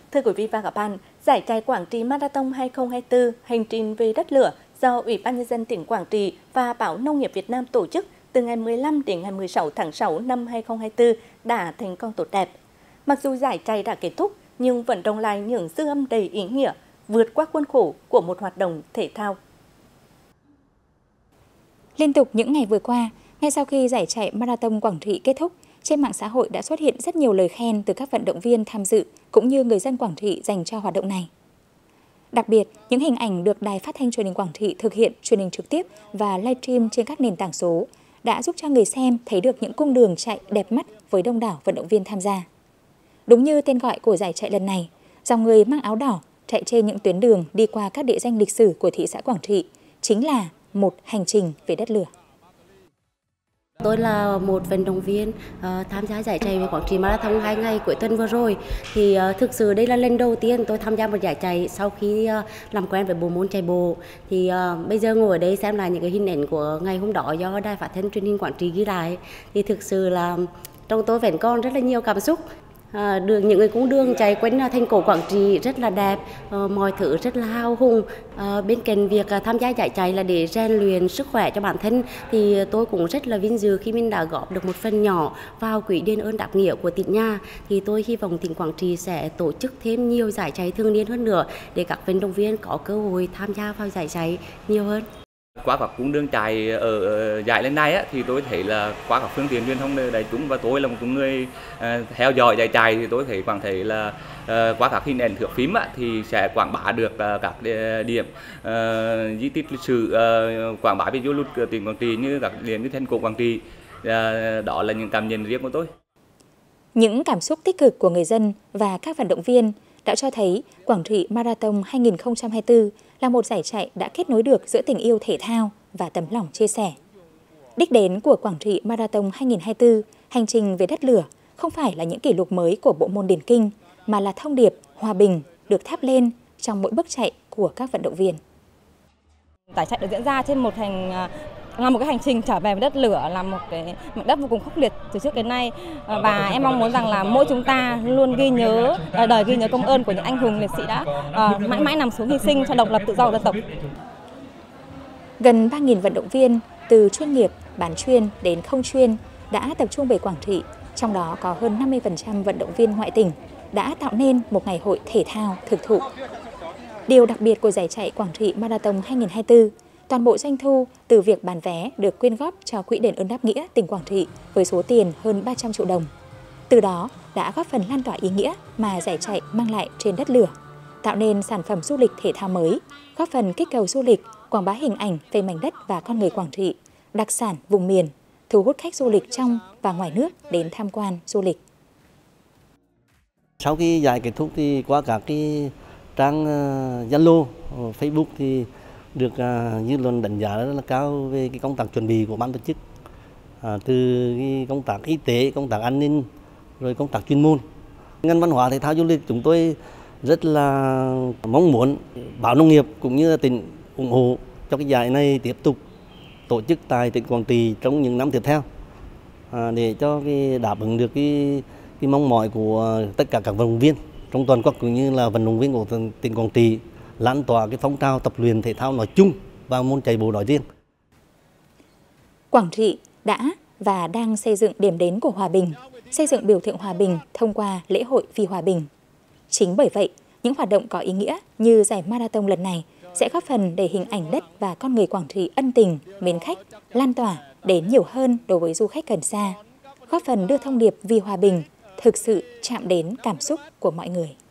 Thưa quý vị và các bạn, giải chạy Quảng Trị Marathon 2024 hành trình về đất lửa do Ủy ban Nhân dân tỉnh Quảng Trị và Báo Nông nghiệp Việt Nam tổ chức từ ngày 15 đến ngày 16 tháng 6 năm 2024 đã thành công tốt đẹp. Mặc dù giải chạy đã kết thúc, nhưng vẫn đồng lại những dư âm đầy ý nghĩa, vượt qua khuôn khổ của một hoạt động thể thao. Liên tục những ngày vừa qua, ngay sau khi giải chạy Marathon Quảng Trị kết thúc, trên mạng xã hội đã xuất hiện rất nhiều lời khen từ các vận động viên tham dự cũng như người dân Quảng Trị dành cho hoạt động này. Đặc biệt, những hình ảnh được Đài Phát thanh Truyền hình Quảng Trị thực hiện truyền hình trực tiếp và livestream trên các nền tảng số đã giúp cho người xem thấy được những cung đường chạy đẹp mắt với đông đảo vận động viên tham gia. Đúng như tên gọi của giải chạy lần này, dòng người mang áo đỏ chạy trên những tuyến đường đi qua các địa danh lịch sử của thị xã Quảng Trị chính là một hành trình về đất lửa. Tôi là một vận động viên tham gia giải chạy về Quảng Trị Marathon 2 ngày cuối tuần vừa rồi. Thì thực sự đây là lần đầu tiên tôi tham gia một giải chạy sau khi làm quen với bộ môn chạy bộ. Thì bây giờ ngồi ở đây xem lại những cái hình ảnh của ngày hôm đó do Đài Phát thanh Truyền hình Quảng Trị ghi lại. Thì thực sự là trong tôi vẫn còn rất là nhiều cảm xúc. Được những người cung đường chạy quanh thành cổ Quảng Trị rất là đẹp, mọi thứ rất là hào hùng. Bên cạnh việc tham gia giải chạy là để rèn luyện sức khỏe cho bản thân, thì tôi cũng rất là vinh dự khi mình đã góp được một phần nhỏ vào quỹ đền ơn đáp nghĩa của tỉnh nhà. Thì tôi hy vọng tỉnh Quảng Trị sẽ tổ chức thêm nhiều giải chạy thường niên hơn nữa để các vận động viên có cơ hội tham gia vào giải chạy nhiều hơn. Qua các cung đường chạy ở giải lần này thì tôi thấy là qua các phương tiện truyền thông đại chúng và tôi là một người theo dõi giải chạy thì tôi thấy là qua các hình ảnh thước phim thì sẽ quảng bá được các điểm di tích lịch sử, quảng bá về du lịch tỉnh Quảng Trị như các điểm như thành cổ Quảng Trị. Đó là những cảm nhận riêng của tôi. Những cảm xúc tích cực của người dân và các vận động viên đã cho thấy Quảng Trị Marathon 2024 là một giải chạy đã kết nối được giữa tình yêu thể thao và tấm lòng chia sẻ. Đích đến của Quảng Trị Marathon 2024, hành trình về đất lửa, không phải là những kỷ lục mới của bộ môn điền kinh, mà là thông điệp hòa bình được thắp lên trong mỗi bước chạy của các vận động viên. Giải chạy được diễn ra trên một cái hành trình trở về với đất lửa, là một cái mảnh đất vô cùng khốc liệt từ trước đến nay, và em mong muốn rằng là mỗi chúng ta luôn ghi nhớ công ơn của những anh hùng liệt sĩ đã mãi mãi nằm xuống hy sinh cho độc lập tự do của dân tộc. Gần 3.000 vận động viên từ chuyên nghiệp, bán chuyên đến không chuyên đã tập trung về Quảng Trị, trong đó có hơn 50% vận động viên ngoại tỉnh đã tạo nên một ngày hội thể thao thực thụ. Điều đặc biệt của giải chạy Quảng Trị Marathon 2024, toàn bộ doanh thu từ việc bán vé được quyên góp cho Quỹ đền ơn đáp nghĩa tỉnh Quảng Trị với số tiền hơn 300 triệu đồng. Từ đó đã góp phần lan tỏa ý nghĩa mà giải chạy mang lại trên đất lửa, tạo nên sản phẩm du lịch thể thao mới, góp phần kích cầu du lịch, quảng bá hình ảnh về mảnh đất và con người Quảng Trị, đặc sản vùng miền, thu hút khách du lịch trong và ngoài nước đến tham quan du lịch. Sau khi giải kết thúc thì qua các cái trang Zalo, Facebook thì được dư luận đánh giá rất là cao về cái công tác chuẩn bị của ban tổ chức, từ cái công tác y tế, công tác an ninh, rồi công tác chuyên môn. Ngành văn hóa thể thao du lịch chúng tôi rất là mong muốn Báo Nông nghiệp cũng như tỉnh ủng hộ cho cái giải này tiếp tục tổ chức tại tỉnh Quảng Trị trong những năm tiếp theo, để cho cái đáp ứng được cái mong mỏi của tất cả các vận động viên trong toàn quốc cũng như là vận động viên của tỉnh Quảng Trị, lan tỏa cái phong trào tập luyện thể thao nói chung và môn chạy bộ nói riêng. Quảng Trị đã và đang xây dựng điểm đến của hòa bình, xây dựng biểu tượng hòa bình thông qua lễ hội vì hòa bình. Chính bởi vậy, những hoạt động có ý nghĩa như giải marathon lần này sẽ góp phần để hình ảnh đất và con người Quảng Trị ân tình, mến khách, lan tỏa đến nhiều hơn đối với du khách gần xa, góp phần đưa thông điệp vì hòa bình thực sự chạm đến cảm xúc của mọi người.